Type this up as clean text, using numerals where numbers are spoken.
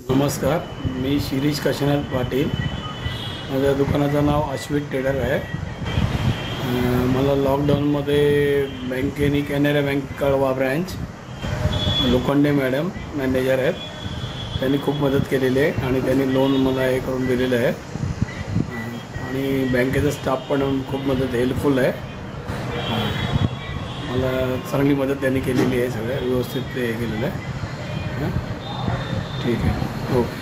नमस्कार, मी शिरीष काशीनाथ पाटील. माझ्या दुकानाचं नाव अश्वित ट्रेडर आहे. मला लॉकडाऊनमध्ये बँकेने Canara bank Kalwa branch Lokhande madam manager आहेत. त्यांनी खूप मदत केलेली आहे आणि त्यांनी लोन मला हे करून दिलेलं आहे. आणि बँकेचा स्टाफ पण खूप हेल्पफुल आहे. मला चांगली मदत त्यांनी केलेली आहे. सगळं व्यवस्थित हे केलेलं आहे. ठीक आहे. ओके.